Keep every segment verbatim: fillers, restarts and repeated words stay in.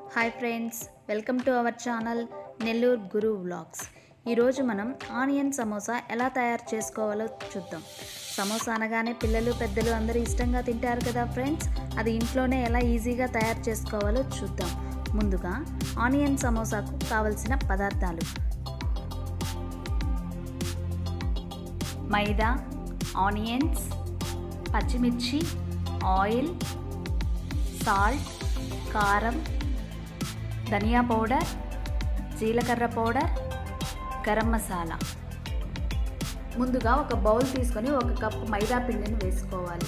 Hi friends, welcome to our channel Nellore Guru vlogs. ఈరోజు మనం onion samosa ఎలా తయారు చేసుకోవాలో చూద్దాం. సమోసా అనగానే పిల్లలు పెద్దలు అందరూ ఇష్టంగా తింటారు కదా ఫ్రెండ్స్. అది ఇంట్లోనే ఎలా ఈజీగా తయారు చేసుకోవాలో చూద్దాం. ముందుగా ఆనియన్ సమోసాకు కావలసిన పదార్థాలు: మైదా, ఆనియన్స్, పచ్చిమిర్చి, ఆయిల్, సాల్ట్, కారం, ధనియా పౌడర్, జీలకర్ర పౌడర్, గరం మసాలా. ముందుగా ఒక బౌల్ తీసుకొని ఒక కప్పు మైదా పిండిని వేసుకోవాలి.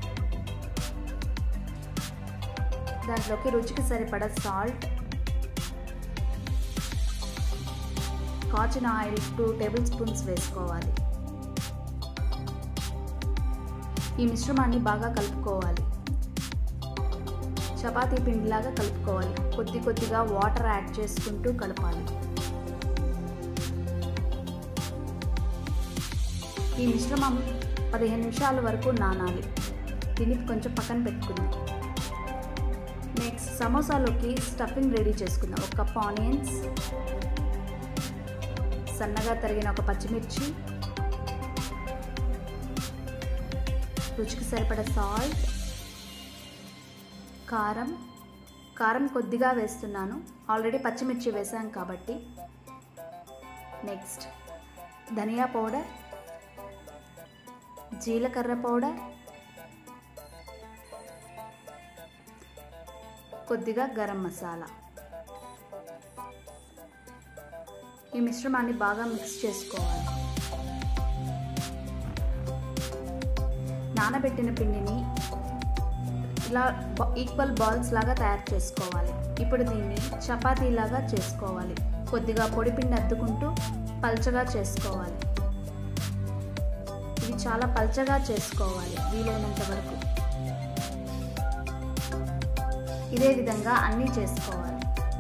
దాంట్లోకి రుచికి సరిపడా సాల్ట్, కాచిన ఆయిల్ టూ టేబుల్ స్పూన్స్ వేసుకోవాలి. ఈ మిశ్రమాన్ని బాగా కలుపుకోవాలి. చపాతీ పిండిలాగా కలుపుకోవాలి. కొద్ది కొద్దిగా వాటర్ యాడ్ చేసుకుంటూ కలపాలి. ఈ మిశ్రమం పదిహేను నిమిషాల వరకు నానాలి. దీన్ని కొంచెం పక్కన పెట్టుకుందాం. నెక్స్ట్ సమోసాలోకి స్టఫింగ్ రెడీ చేసుకుందాం. ఒక కప్ ఆనియన్స్, సన్నగా తరిగిన ఒక పచ్చిమిర్చి, రుచికి సరిపడ సాల్ట్, కారం కారం కొద్దిగా వేస్తున్నాను, ఆల్రెడీ పచ్చిమిర్చి వేసాం కాబట్టి. నెక్స్ట్ ధనియా పౌడర్, జీలకర్ర పౌడర్, కొద్దిగా గరం మసాలా. ఈ మిశ్రమాన్ని బాగా మిక్స్ చేసుకోవాలి. నానబెట్టిన పిండిని ఇలా ఈక్వల్ బాల్స్ లాగా తయారు చేసుకోవాలి. ఇప్పుడు దీన్ని చపాతీలాగా చేసుకోవాలి. కొద్దిగా పొడి పిండి అద్దుకుంటూ పల్చగా చేసుకోవాలి. ఇది చాలా పల్చగా చేసుకోవాలి వీలైనంత వరకు. ఇదే విధంగా అన్నీ చేసుకోవాలి.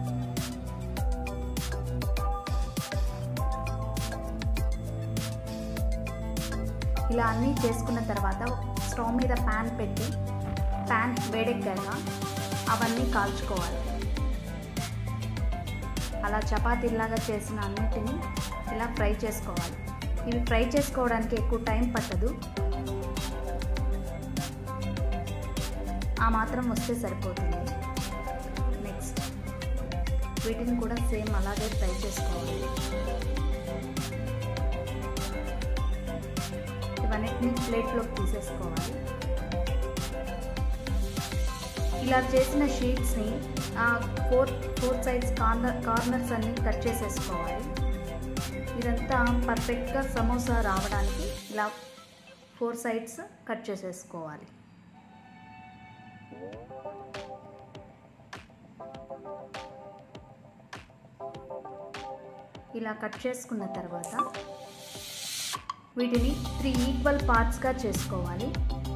ఇలా అన్నీ చేసుకున్న తర్వాత స్టవ్ మీద ప్యాన్ పెట్టి ప్యాన్ వేడెక్కాక అవన్నీ కాల్చుకోవాలి. అలా చపాతీలాగా చేసిన అన్నిటినీ ఇలా ఫ్రై చేసుకోవాలి. ఇవి ఫ్రై చేసుకోవడానికి ఎక్కువ టైం పట్టదు, ఆ మాత్రం వస్తే సరిపోతుంది. నెక్స్ట్ వీటిని కూడా సేమ్ అలాగే ఫ్రై చేసుకోవాలి. ఇవన్నిటిని ప్లేట్లోకి తీసేసుకోవాలి. ఇలా చేసిన షీట్స్ని four four sides corner corners అన్ని కట్ చేసేసుకోవాలి. ఇదంతా పర్ఫెక్ట్గా సమోసా రావడానికి ఇలా ఫోర్ సైడ్స్ కట్ చేసేసుకోవాలి. ఇలా కట్ చేసుకున్న తర్వాత వీటిని త్రీ ఈక్వల్ పార్ట్స్గా చేసుకోవాలి.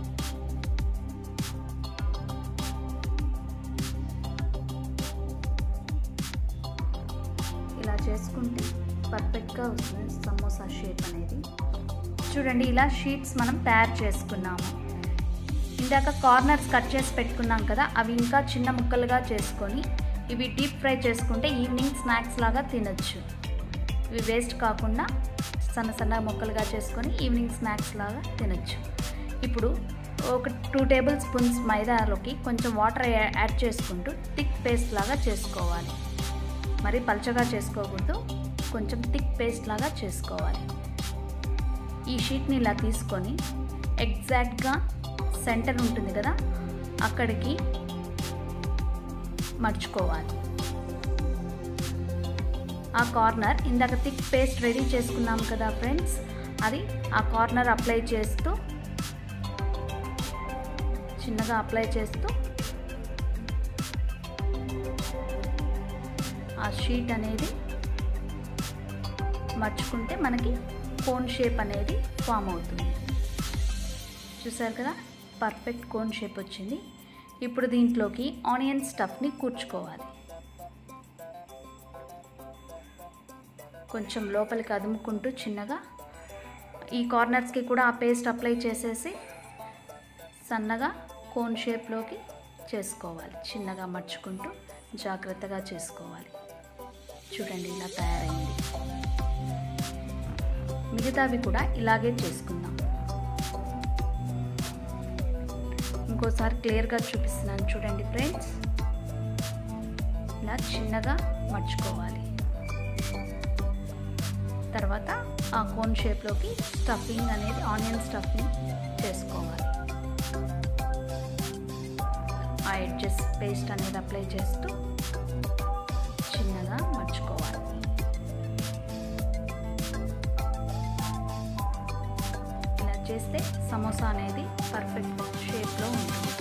ఇలా చేసుకుంటే పర్ఫెక్ట్గా వస్తుంది సమోసా షేప్ అనేది. చూడండి, ఇలా షీట్స్ మనం తయారు చేసుకున్నాము. ఇందాక కార్నర్స్ కట్ చేసి పెట్టుకున్నాం కదా, అవి ఇంకా చిన్న ముక్కలుగా చేసుకొని ఇవి డీప్ ఫ్రై చేసుకుంటే ఈవినింగ్ స్నాక్స్ లాగా తినచ్చు. ఇవి వేస్ట్ కాకుండా సన్న సన్న ముక్కలుగా చేసుకొని ఈవినింగ్ స్నాక్స్ లాగా తినచ్చు. ఇప్పుడు ఒక టూ టేబుల్ స్పూన్స్ మైదాలోకి కొంచెం వాటర్ యాడ్ చేసుకుంటూ థిక్ పేస్ట్ లాగా చేసుకోవాలి. మరి పల్చగా చేసుకోకూడదు, కొంచెం థిక్ పేస్ట్ లాగా చేసుకోవాలి. ఈ షీట్ని ఇలా తీసుకొని ఎగ్జాక్ట్గా సెంటర్ ఉంటుంది కదా, అక్కడికి మర్చుకోవాలి. ఆ కార్నర్ ఇందాక థిక్ పేస్ట్ రెడీ చేసుకున్నాం కదా ఫ్రెండ్స్, అది ఆ కార్నర్ అప్లై చేస్తూ చిన్నగా అప్లై చేస్తూ ఆ షీట్ అనేది మర్చుకుంటే మనకి కోన్ షేప్ అనేది ఫామ్ అవుతుంది. చూసారు కదా, పర్ఫెక్ట్ కోన్ షేప్ వచ్చింది. ఇప్పుడు దీంట్లోకి ఆనియన్ స్టఫ్ని కూర్చుకోవాలి. కొంచెం లోపలికి అదుముకుంటూ చిన్నగా ఈ కార్నర్స్కి కూడా ఆ పేస్ట్ అప్లై చేసేసి సన్నగా కోన్ షేప్లోకి చేసుకోవాలి. చిన్నగా మర్చుకుంటూ జాగ్రత్తగా చేసుకోవాలి. చూడండి ఇలా తయారైంది. మిగతావి కూడా ఇలాగే చేసుకుందాం. ఇంకోసారి క్లియర్గా చూపిస్తున్నాను చూడండి ఫ్రెండ్స్. ఇలా చిన్నగా మర్చుకోవాలి. తర్వాత ఆ కోన్ షేప్లోకి స్టఫింగ్ అనేది ఆనియన్ స్టఫింగ్ చేసుకోవాలి. ఆ ఎడ్జెస్ పేస్ట్ అనేది అప్లై చేస్తూ చిన్నగా మర్చుకోవాలి. ఇలా చేస్తే సమోసా అనేది పర్ఫెక్ట్ షేప్లో ఉంటుంది.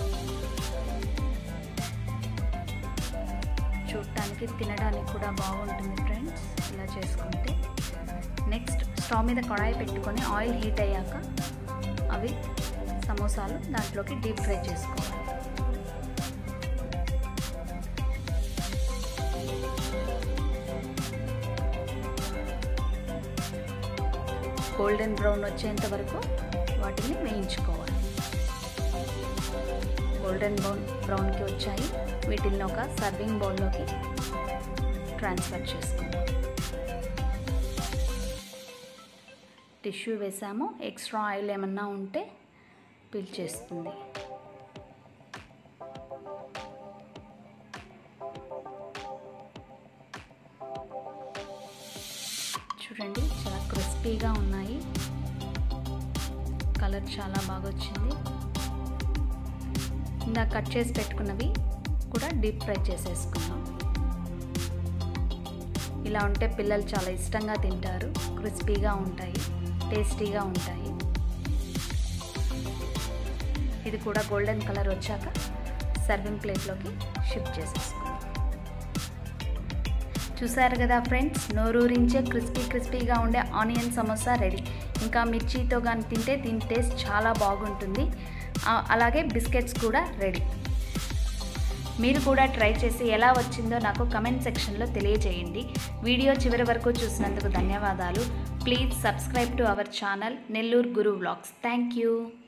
చూడటానికి తినడానికి కూడా బాగుంటుంది ఫ్రెండ్స్ ఇలా చేసుకుంటే. నెక్స్ట్ స్టవ్ మీద కడాయి పెట్టుకొని ఆయిల్ హీట్ అయ్యాక అవి సమోసాలు దాంట్లోకి డీప్ ఫ్రై చేసుకోవాలి. గోల్డెన్ బ్రౌన్ వచ్చేంత వరకు వాటిని వేయించుకోవాలి. గోల్డెన్ బ్రౌన్ బ్రౌన్కి వచ్చాయి. వీటిని ఒక సర్వింగ్ బౌల్లోకి ట్రాన్స్ఫర్ చేసుకుందాం. టిష్యూ వేసాము. ఎక్స్ట్రా ఆయిల్ ఏమన్నా ఉంటే పీల్చేస్తుంది. చూడండి చాలా క్రిస్పీగా ఉన్నాయి. కలర్ చాలా బాగా వచ్చింది. ఇందా కట్ చేసి పెట్టుకున్నవి కూడా డీప్ ఫ్రై చేసేసుకున్నాం. ఇలా ఉంటే పిల్లలు చాలా ఇష్టంగా తింటారు. క్రిస్పీగా ఉంటాయి, టేస్టీగా ఉంటాయి. ఇది కూడా గోల్డెన్ కలర్ వచ్చాక సర్వింగ్ ప్లేట్లోకి షిఫ్ట్ చేసేసుకున్నాం. చూసారు కదా ఫ్రెండ్స్, నోరూరించే క్రిస్పీ క్రిస్పీగా ఉండే ఆనియన్ సమోసా రెడీ. ఇంకా మిర్చితో కానీ తింటే దీని టేస్ట్ చాలా బాగుంటుంది. అలాగే బిస్కెట్స్ కూడా రెడీ. మీరు కూడా ట్రై చేసి ఎలా వచ్చిందో నాకు కమెంట్ సెక్షన్లో తెలియజేయండి. వీడియో చివరి వరకు చూసినందుకు ధన్యవాదాలు. Please subscribe to our channel Nellore Guru vlogs. Thank you.